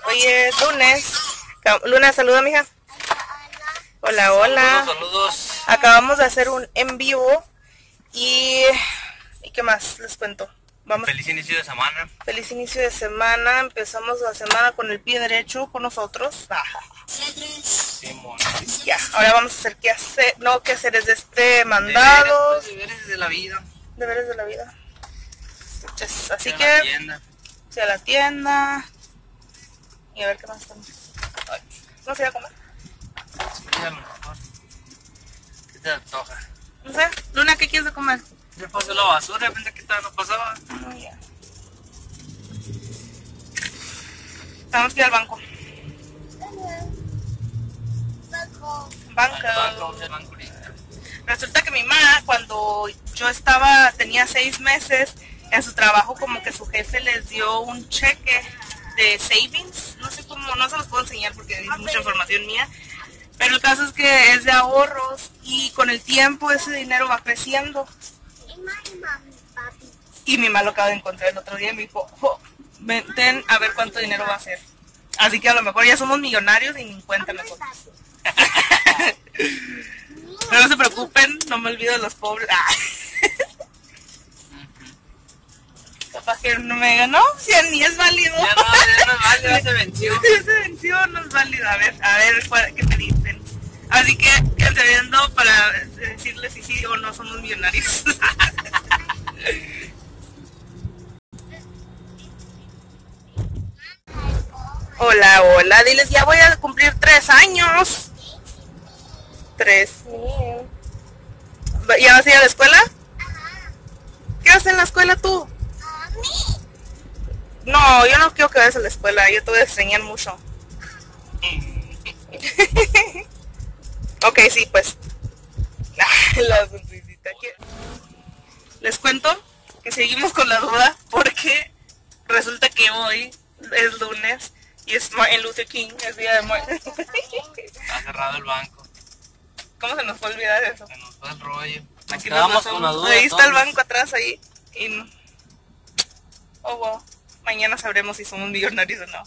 Hoy es lunes. Luna, saluda, mija. Hola, hola. Saludos. Acabamos de hacer un en vivo y ¿qué más les cuento? Feliz inicio de semana. Feliz inicio de semana. Empezamos la semana con el pie derecho con nosotros. Simón. Ya, ahora vamos a hacer qué hacer, no qué hacer es mandados. Deberes de la vida. Deberes de la vida. Entonces, así A que la tienda. fui a la tienda y a ver qué más estamos. No sé a comer. Sí, a lo mejor. ¿Qué te antoja? No sé, Luna, ¿qué quieres de comer? Ya pasó la basura, de repente que todavía no pasaba. No, ya. Vamos a ir al banco. Banco. Resulta que mi mamá, cuando yo tenía 6 meses, en su trabajo como que su jefe les dio un cheque de savings, no sé cómo, no se los puedo enseñar porque es mucha información mía, pero el caso es que es de ahorros y con el tiempo ese dinero va creciendo. Y mi mamá lo acaba de encontrar el otro día y me dijo, ven a ver cuánto dinero va a ser. Así que a lo mejor ya somos millonarios y ni cuenta nosotros. Pero no se preocupen, no me olvido de los pobres. Capaz que no me digan, no, ya ni es válido. Ya no es válido, ya se venció. Ya se venció, no es válido. A ver qué me dicen. Así que quédense viendo para decirles si sí o no somos millonarios. Hola, hola, diles, ya voy a cumplir 3 años. 3. ¿Ya vas a ir a la escuela? ¿Qué haces en la escuela tú? No, yo no quiero que vayas a la escuela, yo te voy a extrañar mucho. Ok, sí, pues. La sonrisita. Les cuento que seguimos con la duda porque resulta que hoy es lunes y es Martin Luther King, es día de muerte. Está cerrado el banco. ¿Cómo se nos fue olvidar eso? Se nos fue el rollo. Nos Aquí quedamos con la duda. ahí está el todos. banco atrás ahí. Y no. Oh, wow. Mañana sabremos si somos millonarios o no.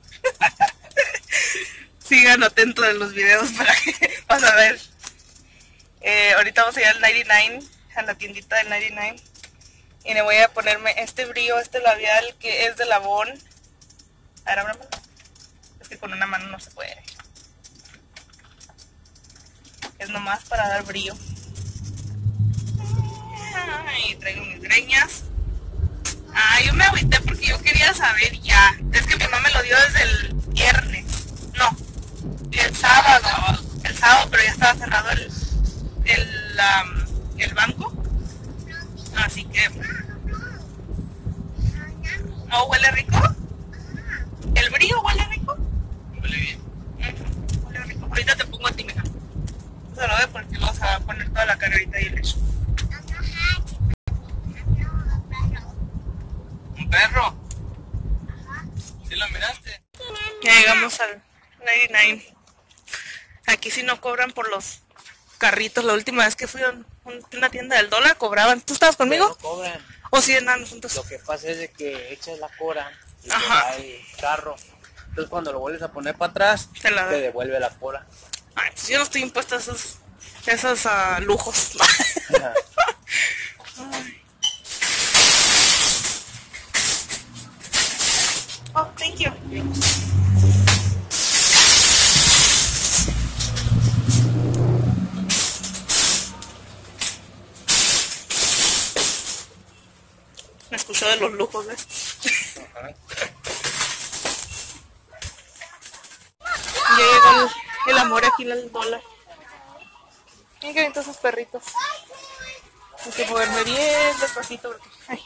Sigan atentos en los videos para que vas a ver. Ahorita vamos a ir al 99, a la tiendita del 99. Y le voy a ponerme este brillo, este labial que es de Labón. A ver, ábrame. Es que con una mano no se puede. Es nomás para dar brillo. Ay, traigo mis greñas. Yo me agüité porque yo quería saber ya. Es que mi mamá me lo dio desde el viernes. No, el sábado. El sábado, pero ya estaba cerrado el banco. Así que... ¿Oh, huele rico? ¿El brillo huele rico? Huele bien. Huele rico. Ahorita te pongo a ti, mija. Se lo voy porque vamos a poner toda la cara ahorita y el hecho. ¿Un perro? ¿Sí lo miraste? Ya llegamos al 99. Aquí sí no cobran por los carritos. La última vez que fui a una tienda del dólar cobraban. ¿Tú estabas conmigo? No cobran. ¿O sí andan juntos? Lo que pasa es de que echas la cora y te Ajá. da el carro. Entonces cuando lo vuelves a poner para atrás, Te la da. te devuelve la cora. Ay, pues yo no estoy impuesta a esos lujos. Ay. Oh, thank you. Me escuchó de los lujos, ¿ves? Ya llegó el amor aquí en el dólar. Miren qué bonitos esos perritos. Hay que moverme bien despacito porque... Ay.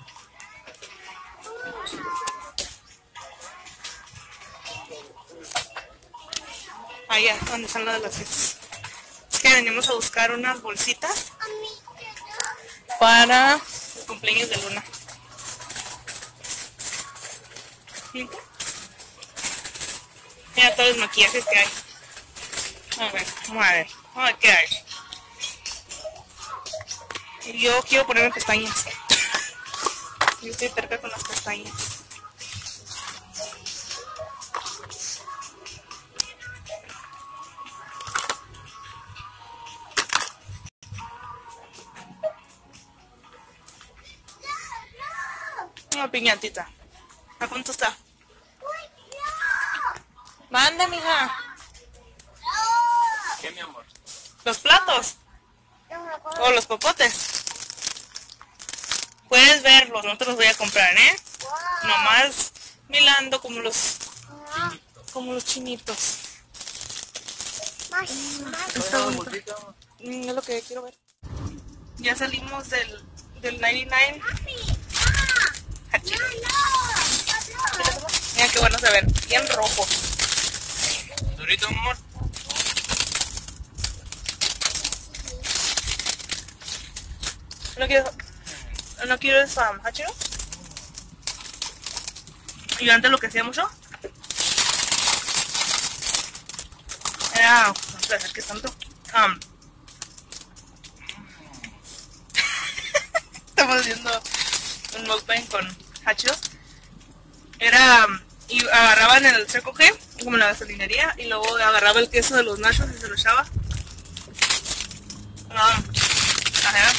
Allá, donde están las de las fiestas. Es que venimos a buscar unas bolsitas para el cumpleaños de Luna. Mira todos los maquillajes que hay. A ver, vamos a ver qué hay. Yo quiero ponerme pestañas. Yo estoy terca con las pestañas. Una piñatita. ¿A cuánto está? Manda, mija. ¿Qué, mi amor? ¿Los platos? ¿O los popotes? Puedes verlos, no te los voy a comprar, ¿eh? Nomás mirando como los chinitos. Está bonito. Es lo que quiero ver. Ya salimos del 99. Mira qué bueno se ven, bien rojos. ¿Durito, amor? No quiero eso, hachiro. Y antes lo que hacía mucho era, no sé, ¿qué es tanto? Estamos haciendo un mukbang con hachiros. Era, y agarraban el Circle K, como en la gasolinería, y luego agarraba el queso de los nachos y se lo echaba. Ajá.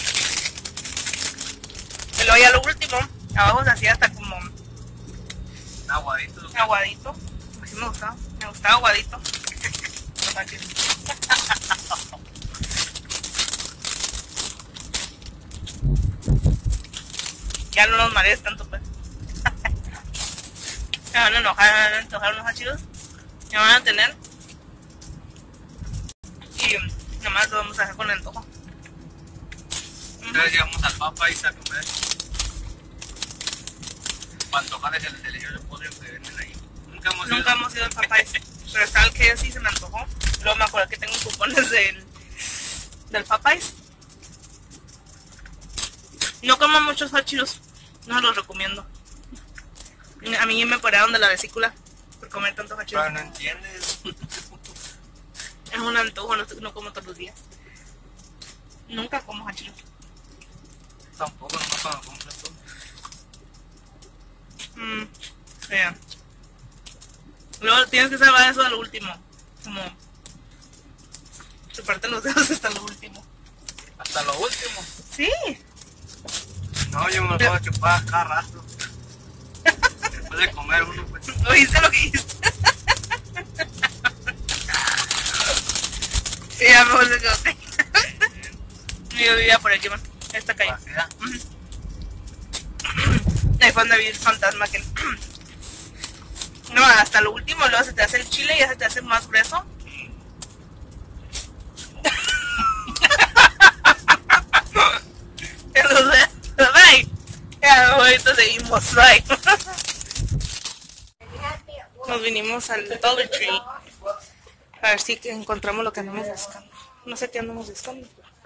Y luego ya lo último, abajo se hacía hasta como Aguadito. aguadito. Así me gustaba aguadito. Ya no nos marees tanto, pues. Me van a enojar unos hachiros. Me van a tener. Y nomás lo vamos a hacer con el antojo. Entonces llegamos al Popeyes a comer. Para antojar el delicioso pollo que venden ahí. Nunca hemos ido al Popeyes. Pero está el que sí se me antojó. Luego me acuerdo que tengo cupones del Popeyes. No como muchos hachiros. No los recomiendo. A mí me operaron de la vesícula por comer tantos hachiros. Pero no entiendes. Es un antojo, no como todos los días. Nunca como hachiros. Tampoco, no cuando compras todo. Yeah. Luego tienes que salvar eso a lo último. Como chuparte los dedos hasta lo último. Hasta lo último. Sí. No, yo me lo puedo chupar cada rato. Después de comer uno, pues. ¿Oíste lo que dijiste? Sí, ya mejor se quedó. Yo vivía por aquí, man. Esta calle. Vacía. Ahí fue donde vi el fantasma que... No, hasta lo último, luego se te hace el chile y ya se te hace más grueso. Entonces, bye. Ya, ahorita seguimos, bye. Nos vinimos al Dollar Tree a ver si encontramos lo que andamos buscando. No sé qué andamos buscando.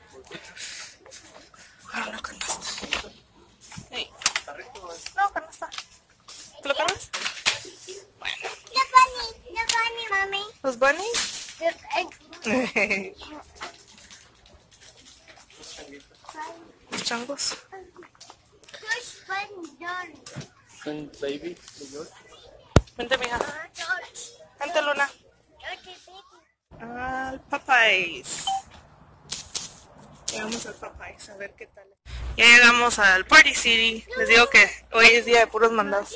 Ahora una canasta. Hey. No, canasta. ¿Te lo cargas? Bueno. The bunny, mommy. ¿Los bunnies? Los changos. Push button, George. Un baby de George. Vente, mija. George. Vente, Luna. George, baby. Al Popeyes. Llegamos al Popeyes, a ver qué tal. Ya llegamos al Party City. Les digo que hoy es día de puros mandados.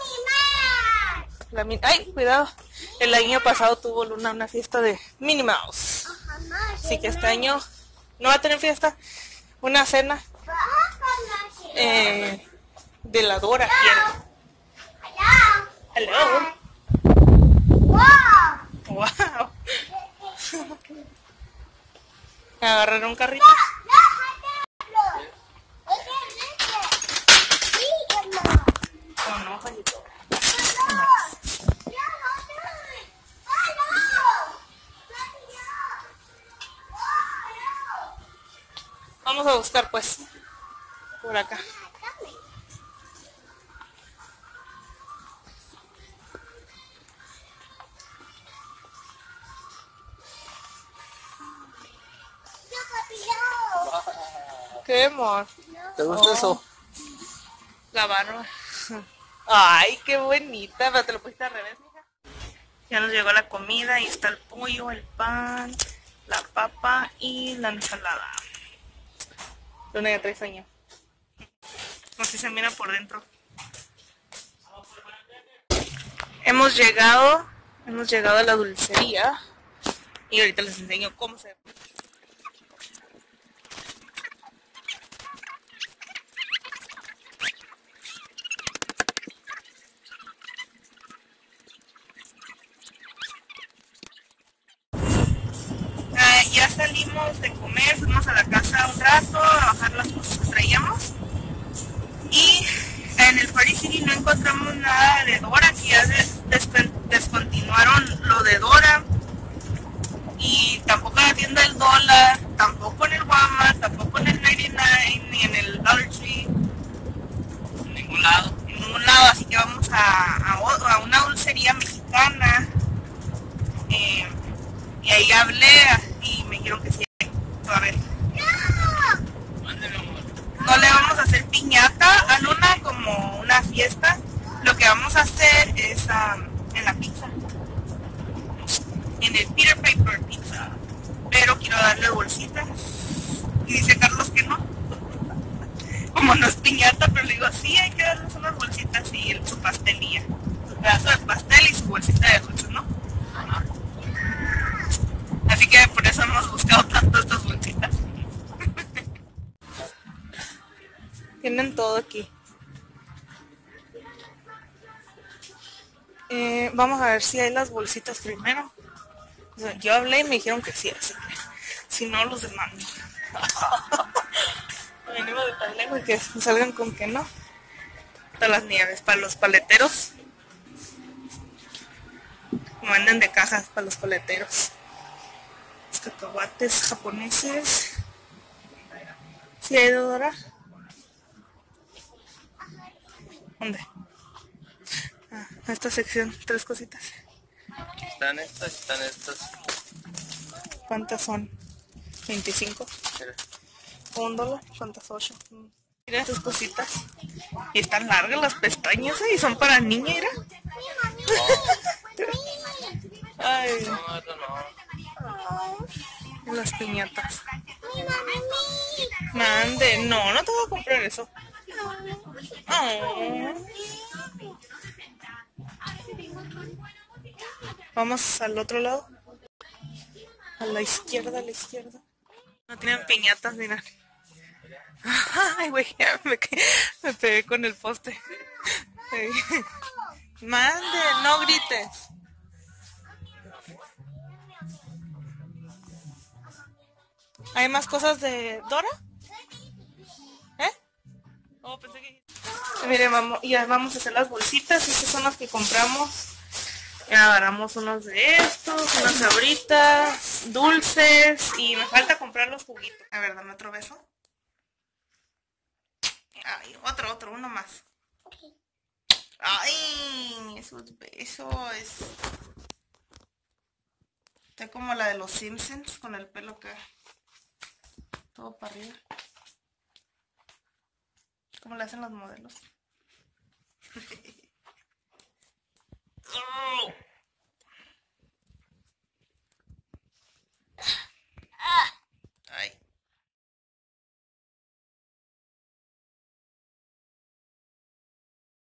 Ay, cuidado. El año pasado tuvo Luna una fiesta de Minnie Mouse. Así que este año no va a tener fiesta. Una cena de la Dora. Hello. Wow. Agarrar un carrito. Oh, no, Juanito. Vamos a buscar pues por acá. ¿Qué, amor? ¿Te gusta eso? La barba. Ay, qué bonita. Pero te lo pusiste al revés, mija. Ya nos llegó la comida y está el pollo, el pan, la papa y la ensalada. Luna ya trae sueño. Así se mira por dentro. Hemos llegado a la dulcería y ahorita les enseño cómo se... Ya salimos de comer, fuimos a la casa un rato a bajar las cosas que traíamos y en el Party City no encontramos nada de Dora, que ya descontinuaron lo de Dora, y tampoco en la tienda del dólar, tampoco en el Walmart, tampoco en el 99 ni en el Dollar Tree, En ningún lado. en ningún lado, así que vamos a una dulcería mexicana. Y ahí hablé y me dijeron que sí. A ver, Mándeme, amor. no le vamos a hacer piñata a Luna como una fiesta. Lo que vamos a hacer es en la pizza, en el Peter Piper Pizza. Pero quiero darle bolsitas. Y dice Carlos que no. Como no es piñata, pero le digo, sí, hay que darles unas bolsitas y su pastelilla. Su pedazo de pastel y su bolsita de dulces, ¿no? Ajá. Así que por eso hemos buscado tanto estas bolsitas. Tienen todo aquí. Vamos a ver si hay las bolsitas primero. O sea, yo hablé y me dijeron que sí, así que si no los demando. Venimos de tan lejos que salgan con que no. Todas las nieves para los paleteros. Como venden de cajas para los paleteros. Los cacahuates japoneses. ¿Sí hay de Dora? ¿Dónde? Ah, esta sección, 3 cositas. Están estas. ¿Cuántas son? 25. Mira. $1. ¿Cuántas? 8. Mira estas cositas. Y están largas las pestañas, y son para niña, mira. Ay, No, eso no. las piñatas. Mande, no te voy a comprar eso. Oh. Vamos al otro lado. A la izquierda, No tienen piñatas, mira. Ay, güey, ya me pegué con el poste. Mande, no grites. ¿Hay más cosas de Dora? ¿Eh? Oh, pensé que... Miren, ya vamos a hacer las bolsitas. Estas son las que compramos. Ya agarramos unos de estos, unas sabritas, dulces, y me falta comprar los juguitos. A ver, dame otro beso. Ay, otro, uno más. Ay, esos besos. Está como la de los Simpsons, con el pelo que... todo para arriba. ¿Cómo le hacen los modelos?